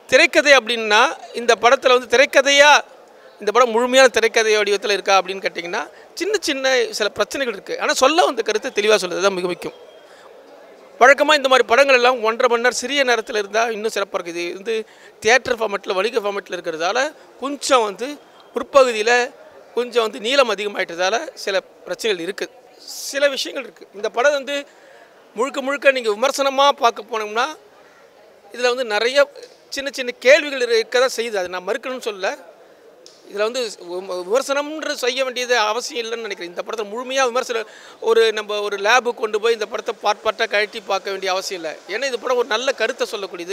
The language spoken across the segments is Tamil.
திரைக்கதை அப்படின்னா இந்த படத்தில் வந்து திரைக்கதையாக இந்த படம் முழுமையான திரைக்கதை வடிவத்தில் இருக்கா அப்படின்னு கேட்டிங்கன்னா சின்ன சின்ன சில பிரச்சனைகள் இருக்குது. ஆனால் சொல்ல வந்த கருத்தை தெளிவாக சொல்கிறது தான் மிக முக்கியம். வழக்கமாக இந்த மாதிரி படங்கள் எல்லாம் 1.5 மணி நேரம் சிறிய நேரத்தில் இருந்தால் இன்னும் சிறப்பாக இருக்குது. இது வந்து தியேட்டர் ஃபார்மேட்டில் வணிக ஃபார்மேட்டில் இருக்கிறதால கொஞ்சம் வந்து உட்பகுதியில் கொஞ்சம் வந்து நீளம் அதிகமாகிட்டதால சில பிரச்சனைகள் இருக்குது, சில விஷயங்கள் இருக்குது. இந்த படம் வந்து முழுக்க முழுக்க நீங்கள் விமர்சனமாக பார்க்க போனோம்னா இதில் வந்து நிறைய சின்ன சின்ன கேள்விகள் இருக்க தான் செய்யுது. அது நான் மறுக்கணும்னு சொல்ல. இதில் வந்து விமர்சனம்ன்ற செய்ய வேண்டியது அவசியம் இல்லைன்னு நினைக்கிறேன். இந்த படத்தை முழுமையாக விமர்சனம் நம்ம ஒரு லேபுக்கு கொண்டு போய் இந்த படத்தை பார்ட்டாக கழட்டி பார்க்க வேண்டிய அவசியம் இல்லை. ஏன்னா இந்த படம் ஒரு நல்ல கருத்தை சொல்லக்கூடியது.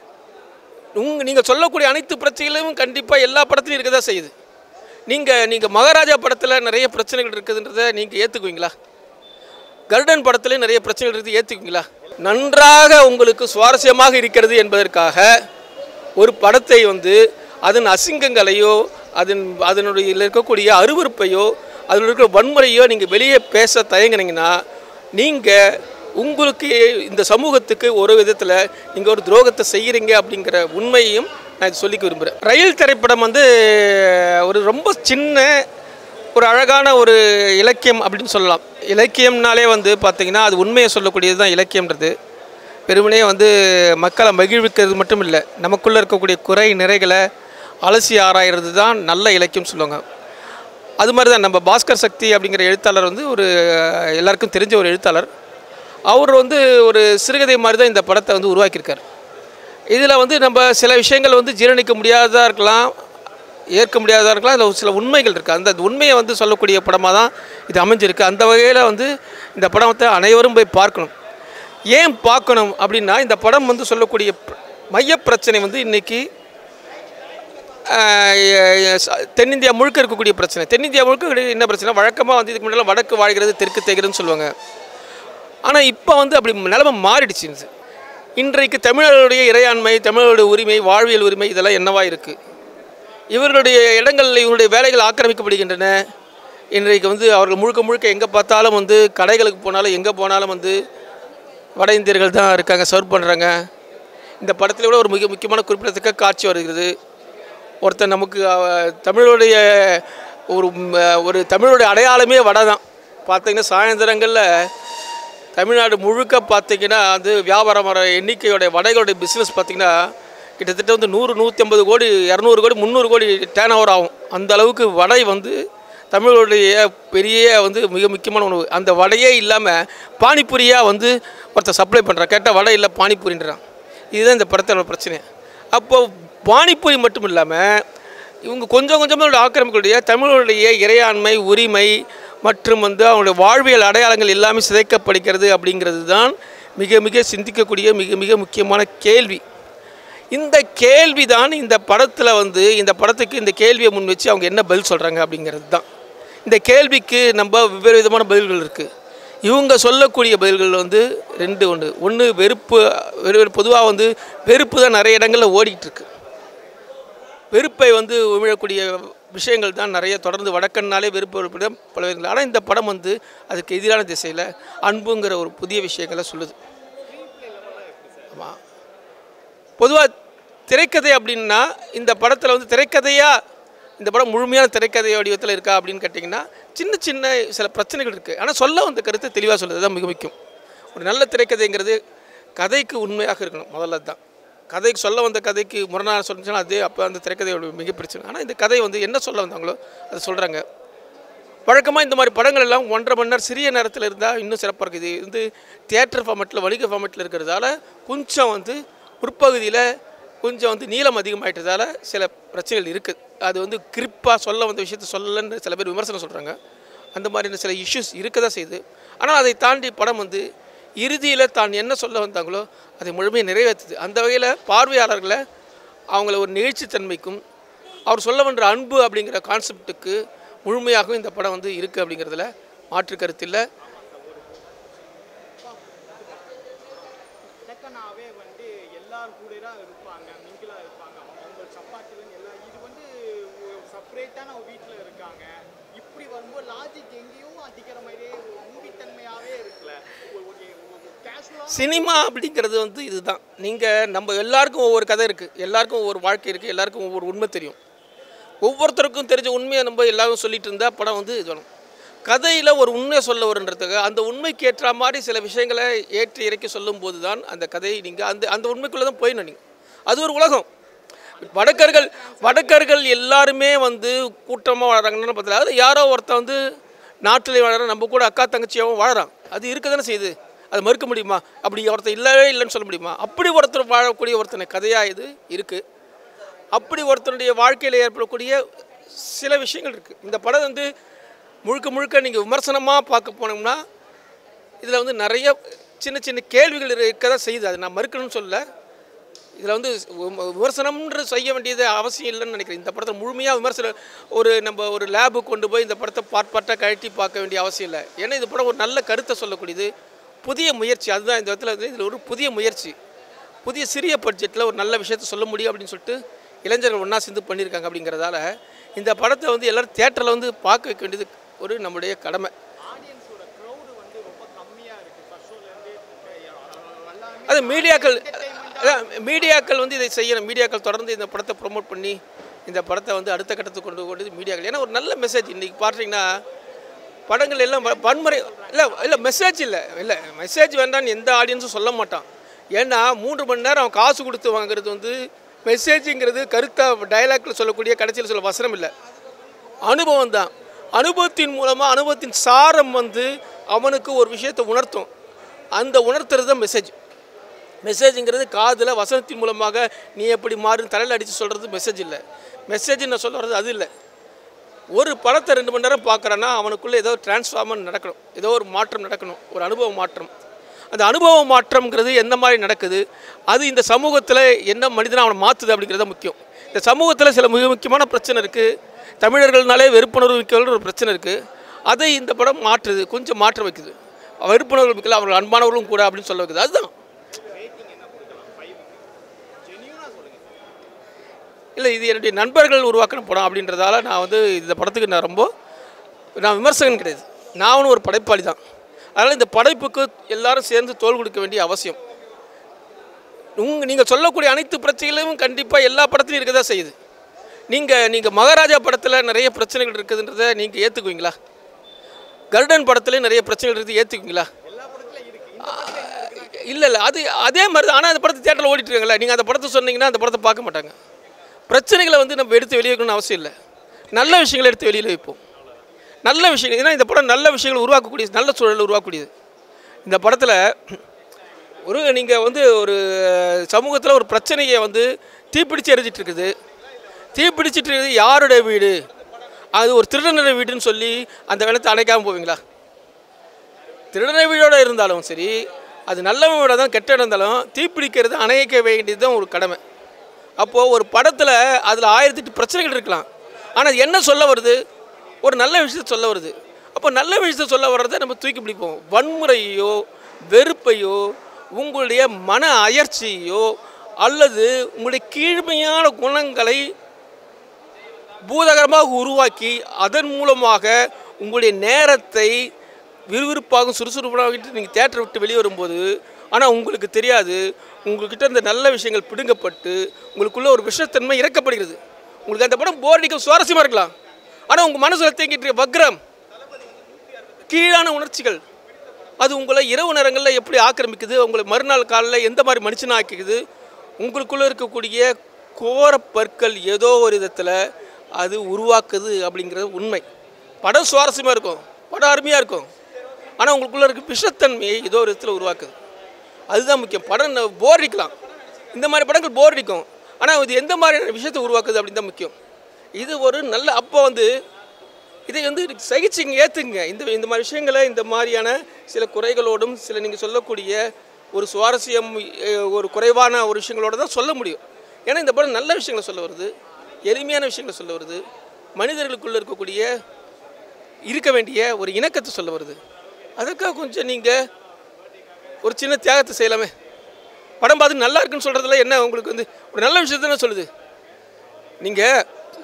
நீங்கள் சொல்லக்கூடிய அனைத்து பிரச்சனைகளும் கண்டிப்பாக எல்லா படத்துலையும் இருக்க தான் செய்யுது. நீங்கள் மகாராஜா படத்தில் நிறைய பிரச்சனைகள் இருக்குதுன்றதை நீங்கள் ஏற்றுக்குவீங்களா? கருடன் படத்துலேயும் நிறைய பிரச்சனைகள் இருக்குது, ஏற்றுக்குவீங்களா? நன்றாக உங்களுக்கு சுவாரஸ்யமாக இருக்கிறது என்பதற்காக ஒரு படத்தை வந்து அதன் அசிங்கங்களையோ அதனுடைய இருக்கக்கூடிய அருவருப்பையோ அதில் இருக்கிற வன்முறையோ நீங்கள் வெளியே பேச தயங்கினீங்கன்னா நீங்கள் உங்களுக்கு இந்த சமூகத்துக்கு ஒரு விதத்தில் நீங்கள் ஒரு துரோகத்தை செய்கிறீங்க அப்படிங்கிற உண்மையையும் நான் இது சொல்லிக்க விரும்புகிறேன். ரயில் திரைப்படம் வந்து ஒரு ரொம்ப சின்ன ஒரு அழகான ஒரு இலக்கியம் அப்படின்னு சொல்லலாம். இலக்கியம்னாலே வந்து பார்த்திங்கன்னா அது உண்மையை சொல்லக்கூடியது தான் இலக்கியம்ன்றது. வெறுமனே வந்து மக்களை மகிழ்விக்கிறது மட்டும் இல்லை, நமக்குள்ளே இருக்கக்கூடிய குறை நிறைகளை அலசி ஆராயிறது தான் நல்ல இலக்கியம் சொல்லுவாங்க. அது மாதிரி தான் நம்ம பாஸ்கர் சக்தி அப்படிங்கிற எழுத்தாளர் வந்து ஒரு எல்லாருக்கும் தெரிஞ்ச ஒரு எழுத்தாளர். அவர் வந்து ஒரு சிறுகதை மாதிரி தான் இந்த படத்தை வந்து உருவாக்கியிருக்கார். இதில் வந்து நம்ம சில விஷயங்கள் வந்து ஜீரணிக்க முடியாததாக இருக்கலாம், ஏற்க முடியாததாக இருக்கலாம். அதில் சில உண்மைகள் இருக்குது. அந்த உண்மையை வந்து சொல்லக்கூடிய படமாக தான் இது அமைஞ்சிருக்கு. அந்த வகையில் வந்து இந்த படத்தை அனைவரும் போய் பார்க்கணும். ஏன் பார்க்கணும் அப்படின்னா இந்த படம் வந்து சொல்லக்கூடிய மையப்பிரச்சனை வந்து இன்றைக்கி தென்னிந்தியா முழுக்க இருக்கக்கூடிய பிரச்சனை. தென்னிந்தியா முழுக்க என்ன பிரச்சனை? வழக்கமாக வந்து இதுக்கு முன்னாடி வடக்கு வாழ்கிறது தெற்கு தேய்கிறதுன்னு சொல்லுவாங்க. ஆனால் இப்போ வந்து அப்படி நிலைமை மாறிடுச்சு. இன்றைக்கு தமிழர்களுடைய இறையாண்மை, தமிழர்களுடைய உரிமை, வாழ்வியல் உரிமை இதெல்லாம் என்னவா இருக்குது? இவர்களுடைய இடங்களில் இவருடைய வேலைகள் ஆக்கிரமிக்கப்படுகின்றன. இன்றைக்கு வந்து அவர்கள் முழுக்க முழுக்க எங்கே பார்த்தாலும் வந்து கடைகளுக்கு போனாலும் எங்கே போனாலும் வந்து வட இந்தியர்கள் தான் இருக்காங்க, சர்வ் பண்ணுறாங்க. இந்த படத்தில் கூட ஒரு மிக முக்கியமான குறிப்பிடத்தக்க காட்சி வருகிறது. ஒருத்தர் நமக்கு தமிழுடைய ஒரு தமிழுடைய அடையாளமே வடை தான். பார்த்திங்கன்னா சாயந்தரங்களில் தமிழ்நாடு முழுக்க பார்த்திங்கன்னா வந்து வியாபாரம் எண்ணிக்கையோடைய வடைகளுடைய பிஸ்னஸ் பார்த்திங்கன்னா கிட்டத்தட்ட வந்து 100-150 கோடி 200 கோடி 300 கோடி டேர்ன் ஓவர் ஆகும். அந்த அளவுக்கு வடை வந்து தமிழுடைய பெரிய வந்து மிக முக்கியமான உணவு. அந்த வடையே இல்லாமல் பானிபூரியாக வந்து ஒருத்தர் சப்ளை பண்ணுறான். கேட்டால் வடை இல்லை பானிபூரின்றான். இதுதான் இந்த படத்தோட பிரச்சனை. அப்போது பானிபூரி மட்டும் இல்லாமல் இவங்க கொஞ்சம் கொஞ்சமாக ஆக்கிரமிக்கக்கூடிய தமிழுடைய இறையாண்மை, உரிமை மற்றும் வந்து அவங்களுடைய வாழ்வியல் அடையாளங்கள் எல்லாமே சிதைக்கப்படுகிறது அப்படிங்கிறது தான் மிக மிக சிந்திக்கக்கூடிய மிக மிக முக்கியமான கேள்வி. இந்த கேள்வி தான் இந்த படத்தில் வந்து இந்த படத்துக்கு இந்த கேள்வியை முன் வச்சு அவங்க என்ன பதில் சொல்கிறாங்க அப்படிங்கிறது தான். இந்த கேள்விக்கு நம்ம வெவ்வேறு விதமான பதில்கள் இருக்குது. இவங்க சொல்லக்கூடிய பதில்கள் வந்து ஒன்று வெறுப்பு. பொதுவாக வந்து வெறுப்பு தான் நிறைய இடங்களில் ஓடிக்கிட்டு இருக்கு. வெறுப்பை வந்து உமிழக்கூடிய விஷயங்கள் தான் நிறைய தொடர்ந்து வடக்கன்னாலே வெறுப்பு தான் பல விதங்கள். ஆனால் இந்த படம் வந்து அதுக்கு எதிரான திசையில் அன்புங்கிற ஒரு புதிய விஷயங்களை சொல்லுது. ஆமாம், பொதுவாக திரைக்கதை அப்படின்னா இந்த படத்தில் வந்து திரைக்கதையாக இந்த படம் முழுமையான திரைக்கதை வடிவத்தில் இருக்கா அப்படின்னு கேட்டிங்கன்னா சின்ன சின்ன சில பிரச்சனைகள் இருக்குது. ஆனால் சொல்ல வந்த கருத்தை தெளிவாக சொல்கிறது தான் மிக முக்கியம். ஒரு நல்ல திரைக்கதைங்கிறது கதைக்கு உண்மையாக இருக்கணும். முதல்ல தான் கதைக்கு சொல்ல வந்த கதைக்கு முரணாக சொல்லிச்சுன்னா அது அப்போ அந்த திரைக்கதையோட மிக பிரச்சனை. ஆனால் இந்த கதை வந்து என்ன சொல்ல வந்தாங்களோ அதை சொல்கிறாங்க. வழக்கமாக இந்த மாதிரி படங்கள் எல்லாம் 1.5 மணி நேரம் சிறிய நேரத்தில் இருந்தால் இன்னும் சிறப்பாக இருக்குது. இது வந்து தியேட்டர் ஃபார்மேட்டில் வணிக ஃபார்மேட்டில் இருக்கிறதால கொஞ்சம் வந்து உட்பகுதியில் கொஞ்சம் வந்து நீளம் அதிகமாகிட்டதால சில பிரச்சனைகள் இருக்குது. அது வந்து கிரிப்பாக சொல்ல வந்த விஷயத்தை சொல்லலன்னு சில பேர் விமர்சனம் சொல்கிறாங்க. அந்த மாதிரி சில இஷ்யூஸ் இருக்க தான் செய்யுது. ஆனால் அதை தாண்டி படம் வந்து இறுதியில் தான் என்ன சொல்ல வந்தாங்களோ அதை முழுமையை நிறைவேற்றுது. அந்த வகையில் பார்வையாளர்களை அவங்கள ஒரு நிகழ்ச்சித்தன்மைக்கும் அவர் சொல்ல வந்த அன்பு அப்படிங்கிற கான்செப்டுக்கு முழுமையாகவும் இந்த படம் வந்து இருக்குது அப்படிங்கிறதுல மாற்று கருத்து இல்லை. சினிமா அப்படிங்கிறது வந்து இதுதான். நீங்கள் நம்ம எல்லாருக்கும் ஒவ்வொரு கதை இருக்குது, எல்லாருக்கும் ஒவ்வொரு வாழ்க்கை இருக்குது, எல்லாருக்கும் ஒவ்வொரு உண்மை தெரியும். ஒவ்வொருத்தருக்கும் தெரிஞ்ச உண்மையை நம்ம எல்லாரும் சொல்லிட்டு இருந்தால் படம் வந்து இது வேணும். கதையில் ஒரு உண்மையை சொல்ல வருன்றதுக்கு அந்த உண்மைக்கு ஏற்ற மாதிரி சில விஷயங்களை ஏற்றி இறக்கி சொல்லும்போது தான் அந்த கதையை நீங்கள் அந்த உண்மைக்குள்ளே தான் போயிடணும். நீங்கள் அது ஒரு உலகம். வடக்கர்கள் எல்லாருமே வந்து கூட்டமாக வாழறாங்கன்னு பார்த்தா, அது யாரோ ஒருத்தன் வந்து நாட்டில் வாழறான், நம்ம கூட அக்கா தங்கச்சியாகவும் வாழறான். அது இருக்க தானே செய்யுது. அது மறுக்க முடியுமா? அப்படி ஒருத்தர் இல்லவே இல்லைன்னு சொல்ல முடியுமா? அப்படி ஒருத்தர் வாழக்கூடிய ஒருத்தனை கதையாக இது இருக்குது. அப்படி ஒருத்தனுடைய வாழ்க்கையில் ஏற்படக்கூடிய சில விஷயங்கள் இருக்குது. இந்த படம் வந்து முழுக்க முழுக்க நீங்கள் விமர்சனமாக பார்க்க போனோம்னா இதில் வந்து நிறைய சின்ன சின்ன கேள்விகள் இருக்க தான் செய்யுது. அது நான் மறுக்கணும்னு சொல்ல. இதில் வந்து விமர்சனம்ன்ற செய்ய வேண்டியது அவசியம் இல்லைன்னு நினைக்கிறேன். இந்த படத்தை முழுமையாக விமர்சனம் நம்ம ஒரு லேபுக்கு கொண்டு போய் இந்த படத்தை பார்ட்டாக கழட்டி பார்க்க வேண்டிய அவசியம் இல்லை. ஏன்னா இந்த படம் ஒரு நல்ல கருத்தை சொல்லக்கூடியது, புதிய முயற்சி. அதுதான் இந்த இடத்துல இதில் ஒரு புதிய முயற்சி, புதிய சிறிய பட்ஜெட்டில் ஒரு நல்ல விஷயத்தை சொல்ல முடியும் அப்படின்னு சொல்லிட்டு இளைஞர்கள் ஒன்றா சேர்ந்து பண்ணியிருக்காங்க. அப்படிங்கிறதால இந்த படத்தை வந்து எல்லோரும் தியேட்டரில் வந்து பார்க்க வைக்க வேண்டியது ஒரு நம்முடைய கடமை. அது மீடியாக்கள் வந்து இதை செய்யணும். மீடியாக்கள் தொடர்ந்து இந்த படத்தை ப்ரொமோட் பண்ணி இந்த படத்தை வந்து அடுத்த கட்டத்துக்கு கொண்டு மீடியாக்கள். ஏன்னா ஒரு நல்ல மெசேஜ். இன்றைக்கி பார்த்தீங்கன்னா படங்கள் எல்லாம் வன்முறை இல்லை மெசேஜ் வேண்டான்னு எந்த ஆடியன்ஸும் சொல்ல மாட்டான். ஏன்னா 3 மணி நேரம் அவன் காசு கொடுத்து வாங்குறது வந்து மெசேஜுங்கிறது கருத்தாக டைலாக்ல சொல்லக்கூடிய கடைசியில் சொல்ல வசனம் இல்லை, அனுபவம் தான். அனுபவத்தின் மூலமாக அனுபவத்தின் சாரம் வந்து அவனுக்கு ஒரு விஷயத்தை உணர்த்தும். அந்த உணர்த்துறது தான் மெசேஜுங்கிறது காதில் வசனத்தின் மூலமாக நீ எப்படி மாறுன்னு தலையில் அடித்து சொல்கிறது மெசேஜ் இல்லை. மெசேஜ் நான் சொல்ல வர்றது அது இல்லை. ஒரு படத்தை 2 மணி நேரம் பார்க்குறேன்னா அவனுக்குள்ளே ஏதோ டிரான்ஸ்ஃபார்மர் நடக்கணும், ஏதோ ஒரு மாற்றம் நடக்கணும், ஒரு அனுபவ மாற்றம். அந்த அனுபவ மாற்றம்ங்கிறது எந்த மாதிரி நடக்குது, அது இந்த சமூகத்தில் என்ன மனிதனை அவனை மாற்றுது அப்படிங்கிறத முக்கியம். இந்த சமூகத்தில் சில மிக முக்கியமான பிரச்சனை இருக்குது. தமிழர்கள்னாலே வெறுப்புணர்வு மிக்கவர்கள் ஒரு பிரச்சனை இருக்குது. அதை இந்த படம் மாற்றுது, கொஞ்சம் மாற்ற வைக்குது. வெறுப்புணர்வு மிக்கல அவர்கள் அன்பானவர்களும் கூட அப்படின்னு சொல்ல வைக்குது. அதுதான் இல்லை, இது என்னுடைய நண்பர்கள் உருவாக்கின படம் அப்படின்றதால நான் வந்து இந்த படத்துக்கு நான் விமர்சகன் கிடையாது, நான் ஒரு படைப்பாளி தான். அதனால் இந்த படைப்புக்கு எல்லாரும் சேர்ந்து தோள் கொடுக்க வேண்டிய அவசியம். நீங்கள் சொல்லக்கூடிய அனைத்து பிரச்சனைகளும் கண்டிப்பாக எல்லா படத்துலையும் இருக்க தான் செய்யுது. நீங்கள் மகாராஜா படத்தில் நிறைய பிரச்சனைகள் இருக்குதுன்றதை நீங்கள் ஏற்றுக்குவீங்களா? கருடன் படத்துலேயும் நிறைய பிரச்சனைகள் இருக்குது, ஏற்றுக்குவீங்களா? இல்லை அது அதே மாதிரி தான். ஆனால் அந்த படத்தை தியேட்டரில் ஓடிட்டுருக்காங்களா? நீங்கள் அந்த படத்தை சொன்னீங்கன்னா அந்த படத்தை பார்க்க மாட்டாங்க. பிரச்சனைகளை வந்து நம்ம எடுத்து வெளியே வைக்கணும்னு அவசியம் இல்லை, நல்ல விஷயங்களை எடுத்து வெளியில் வைப்போம். நல்ல விஷயங்கள், ஏன்னா இந்த படம் நல்ல விஷயங்கள் உருவாக்கக்கூடியது, நல்ல சூழல் உருவாக்கக்கூடியது. இந்த படத்தில் நீங்கள் வந்து ஒரு சமூகத்தில் ஒரு பிரச்சனையை வந்து தீப்பிடிச்சு எரிஞ்சிட்டு இருக்குது. தீப்பிடிச்சிட்டு இருக்குது யாருடைய வீடு? அது ஒரு திருடனுடைய வீடுன்னு சொல்லி அந்த வெள்ளத்தை அணைக்காமல் போவீங்களா? திருடனை வீடோடு இருந்தாலும் சரி, அது நல்லவன் வீடாக தான் கெட்ட இருந்தாலும் தீப்பிடிக்கிறது அணைக்க வேண்டியது தான் ஒரு கடமை. அப்போது ஒரு படத்தில் அதில் 1008 பிரச்சனைகள் இருக்கலாம், ஆனால் என்ன சொல்ல வருது? ஒரு நல்ல விஷயத்தை சொல்ல வருது. அப்போ நல்ல விஷயத்தை சொல்ல வர்றதை நம்ம தூக்கி பிடிப்போம். வன்முறையோ வெறுப்பையோ உங்களுடைய மன அயற்சியோ அல்லது உங்களுடைய கீழ்மையான குணங்களை பூதகரமாக உருவாக்கி அதன் மூலமாக உங்களுடைய நேரத்தை விறுவிறுப்பாகவும் சுறுசுறுப்பாகிட்டு நீங்கள் தியேட்டரை விட்டு வெளியே வரும்போது, ஆனால் உங்களுக்கு தெரியாது, உங்கள்கிட்ட இந்த நல்ல விஷயங்கள் பிடுங்கப்பட்டு உங்களுக்குள்ள ஒரு விஷத்தன்மை இறக்கப்படுகிறது. உங்களுக்கு அந்த படம் போர் அடிக்க சுவாரஸ்யமாக இருக்கலாம், ஆனால் உங்கள் மனசில் தேங்கிட்டு வக்ரம் கீழான உணர்ச்சிகள் அது உங்களை இரவு நேரங்களில் எப்படி ஆக்கிரமிக்குது, உங்களை மறுநாள் காலையில் எந்த மாதிரி மனுஷனாக ஆக்கிக்குது, உங்களுக்குள்ளே இருக்கக்கூடிய கோர பற்கள் ஏதோ ஒரு விதத்தில் அது உருவாக்குது அப்படிங்கிறது உண்மை. படம் சுவாரஸ்யமாக இருக்கும், படம் அருமையாக இருக்கும், ஆனால் உங்களுக்குள்ளே இருக்க விஷத்தன்மையை ஏதோ ஒரு விதத்தில் உருவாக்குது. அதுதான் முக்கியம். படம் போர் அடிக்கலாம், இந்த மாதிரி படங்கள் போர் அடிக்கும், ஆனால் இது எந்த மாதிரியான விஷயத்தை உருவாக்குது அப்படின்னு தான் முக்கியம். இது ஒரு நல்ல அப்போ வந்து இதை வந்து சகிச்சிங்க, ஏற்றுங்க. இந்த மாதிரி விஷயங்களை இந்த மாதிரியான சில குறைகளோடும் சில நீங்கள் சொல்லக்கூடிய ஒரு சுவாரஸ்யம் ஒரு குறைவான ஒரு விஷயங்களோடு தான் சொல்ல முடியும். ஏன்னா இந்த படம் நல்ல விஷயங்களை சொல்ல வருது, எளிமையான விஷயங்களை சொல்ல வருது, மனிதர்களுக்குள்ளே இருக்கக்கூடிய இருக்க வேண்டிய ஒரு இணக்கத்தை சொல்ல வருது. அதுக்காக கொஞ்சம் நீங்கள் ஒரு சின்ன தியாகத்தை செய்யலாமே. படம் பார்த்து நல்லா இருக்குன்னு சொல்கிறதுல என்ன உங்களுக்கு வந்து ஒரு நல்ல விஷயத்தானே சொல்லுது. நீங்கள்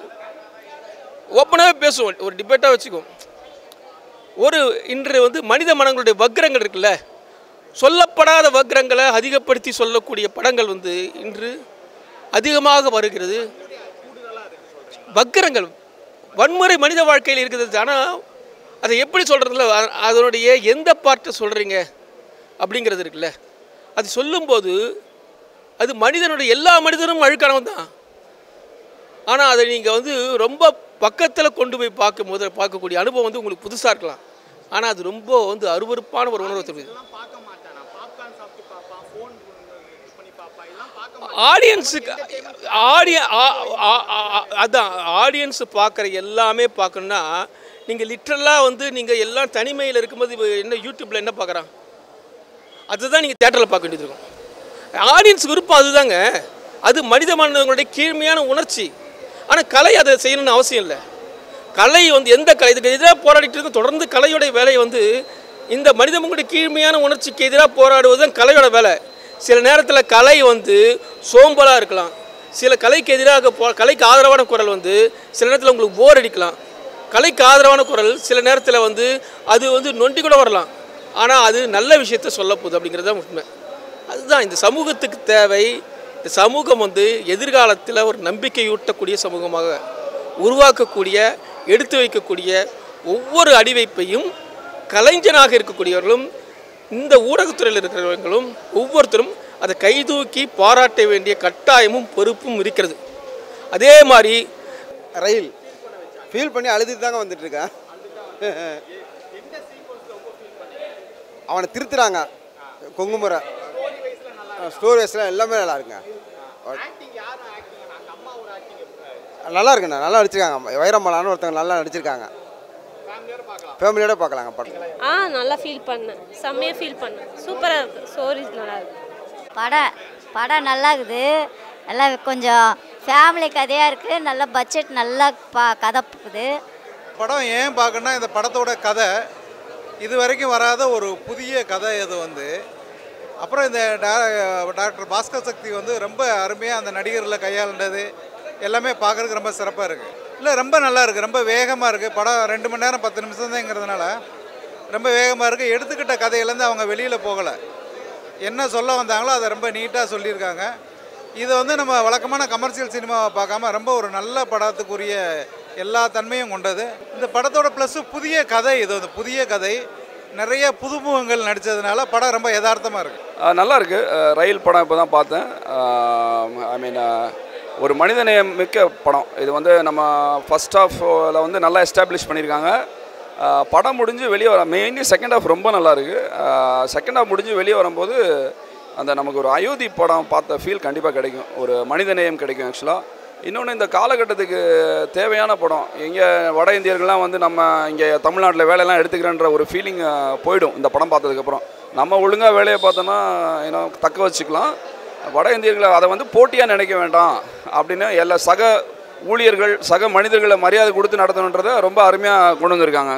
ஓப்பனாகவே பேசுவோம், ஒரு டிபேட்டாக வச்சுக்குவோம். இன்று வந்து மனித மனங்களுடைய வக்ரங்கள் இருக்குல்ல, சொல்லப்படாத வக்ரங்களை அதிகப்படுத்தி சொல்லக்கூடிய படங்கள் வந்து இன்று அதிகமாக வருகிறது. வக்ரங்கள் வன்முறை மனித வாழ்க்கையில் இருக்கிறது. ஆனால் அதை எப்படி சொல்கிறதுல அதனுடைய எந்த பார்ட்டை சொல்கிறீங்க அப்படிங்கிறது இருக்குல்ல. அது சொல்லும்போது அது மனிதனுடைய எல்லா மனிதனும் அழுக்கானவன் தான். ஆனால் அதை நீங்கள் வந்து ரொம்ப பக்கத்தில் கொண்டு போய் பார்க்கக்கூடிய அனுபவம் வந்து உங்களுக்கு புதுசாக இருக்கலாம். ஆனால் அது ரொம்ப வந்து அருவருப்பான ஒரு உணர்வு தெரியுது. ஆடியன்ஸுக்கு அதான் ஆடியன்ஸ் பார்க்குற எல்லாமே பார்க்கணுன்னா நீங்கள் லிட்ரலாக வந்து நீங்கள் எல்லாம் தனிமையில் இருக்கும்போது என்ன யூடியூப்பில் என்ன பார்க்குறான் அதுதான் நீங்கள் தேட்டரில் பார்க்க வேண்டியது இருக்கும். ஆடியன்ஸ் விருப்பம் அதுதாங்க. அது மனித மனிதர்களுடைய கீழ்மையான உணர்ச்சி. ஆனால் கலை அதை செய்யணும்னு அவசியம் இல்லை. கலை வந்து எந்த கலை இதுக்கு எதிராக போராடிட்டு இருக்க தொடர்ந்து கலையுடைய வேலையை வந்து இந்த மனித மனிதனுடைய கீழ்மையான உணர்ச்சிக்கு எதிராக போராடுவது தான் கலையோட வேலை. சில நேரத்தில் கலை வந்து சோம்பலாக இருக்கலாம். சில கலைக்கு எதிராக கலைக்கு ஆதரவான குரல் வந்து சில நேரத்தில் உங்களுக்கு போர் அடிக்கலாம். கலைக்கு ஆதரவான குரல் சில நேரத்தில் வந்து அது வந்து நொண்டி கூட வரலாம். ஆனால் அது நல்ல விஷயத்த சொல்ல போகுது அப்படிங்கிறது தான் உண்மை. அதுதான் இந்த சமூகத்துக்கு தேவை. இந்த சமூகம் வந்து எதிர்காலத்தில் ஒரு நம்பிக்கையூட்டக்கூடிய சமூகமாக உருவாக்கக்கூடிய எடுத்து வைக்கக்கூடிய ஒவ்வொரு அடிவைப்பையும் கலைஞனாக இருக்கக்கூடியவர்களும் இந்த ஊடகத்துறையில் இருக்கிறவர்களும் ஒவ்வொருத்தரும் அதை கைதூக்கி பாராட்ட வேண்டிய கட்டாயமும் பொறுப்பும் இருக்கிறது. அதே மாதிரி ரயில் ஃபீல் பண்ணி அழுதுட்டு தாங்க வந்துட்டுருக்கேன். அவனை திருத்துறாங்க. கொங்குமுறை ஸ்டோரி வைஸ்லாம் எல்லாமே நல்லா இருக்குங்க. நல்லா இருக்குண்ணா. நல்லா நடிச்சிருக்காங்க. வைரமலான்னு ஒருத்தவங்க நல்லா நடிச்சிருக்காங்க. ஃபேமிலியோட பார்க்கலாங்க படம். நல்லா ஃபீல் பண்ணேன். செம்மையாக ஃபீல் பண்ணேன். சூப்பராக இருக்குது. ஸ்டோரிஸ் நல்லா இருக்குது. படம் நல்லா இருக்குது. நல்லா கொஞ்சம் ஃபேமிலி கதையாக இருக்குது. நல்ல பட்ஜெட் நல்லா கதை இருக்குது. படம் ஏன் பார்க்கணுன்னா இந்த படத்தோட கதை இது வரைக்கும் வராத ஒரு புதிய கதை. இது வந்து அப்புறம் இந்த டாக்டர் பாஸ்கர் சக்தி வந்து ரொம்ப அருமையாக அந்த நடிகர்களை கையாளுறது எல்லாமே பார்க்குறதுக்கு ரொம்ப சிறப்பாக இருக்குது. இல்லை ரொம்ப நல்லா இருக்குது. ரொம்ப வேகமாக இருக்குது. படம் 2 மணி நேரம் 10 நிமிஷம் தான்ங்கிறதுனால ரொம்ப வேகமாக இருக்குது. எடுத்துக்கிட்ட கதையிலேருந்து அவங்க வெளியில் போகலை. என்ன சொல்ல வந்தாங்களோ அதை ரொம்ப நீட்டாக சொல்லியிருக்காங்க. இதை வந்து நம்ம வழக்கமான கமர்ஷியல் சினிமாவை பார்க்காம ரொம்ப ஒரு நல்ல படத்துக்குரிய எல்லா தன்மையும் கொண்டது. இந்த படத்தோட ப்ளஸ்ஸு புதிய கதை. இது வந்து புதிய கதை. நிறைய புதுமுகங்கள் நடித்ததுனால படம் ரொம்ப யதார்த்தமாக இருக்குது. நல்லா இருக்குது. ரயில் படம் இப்போ தான் பார்த்தேன். ஐ மீன் ஒரு மனிதநேயம் மிக்க படம். இது வந்து நம்ம ஃபஸ்ட் ஹாஃபில் வந்து நல்லா எஸ்டாப்ளிஷ் பண்ணியிருக்காங்க. படம் முடிஞ்சு வெளியே மெயின்லி செகண்ட் ஹாஃப் ரொம்ப நல்லா இருக்குது. செகண்ட் ஹாஃப் முடிஞ்சு வெளியே வரும்போது அந்த நமக்கு ஒரு அயோத்தி படம் பார்த்த ஃபீல் கண்டிப்பாக கிடைக்கும். ஒரு மனிதநேயம் கிடைக்கும் ஆக்சுவலாக. இன்னொன்று இந்த காலகட்டத்துக்கு தேவையான படம். எங்கே வட இந்தியர்கள்லாம் வந்து நம்ம இங்கே தமிழ்நாட்டில் வேலையெல்லாம் எடுத்துக்கிறேன்ற ஒரு ஃபீலிங் போயிடும் இந்த படம் பார்த்ததுக்கப்புறம். நம்ம ஒழுங்காக வேலையை பார்த்தோன்னா தக்க வச்சுக்கலாம். வட இந்தியர்களை அதை வந்து போட்டியாக நினைக்க வேண்டாம் அப்படின்னு எல்லா சக ஊழியர்கள் சக மனிதர்களை மரியாதை கொடுத்து நடத்தணுன்றதை ரொம்ப அருமையாக கொண்டு வந்திருக்காங்க.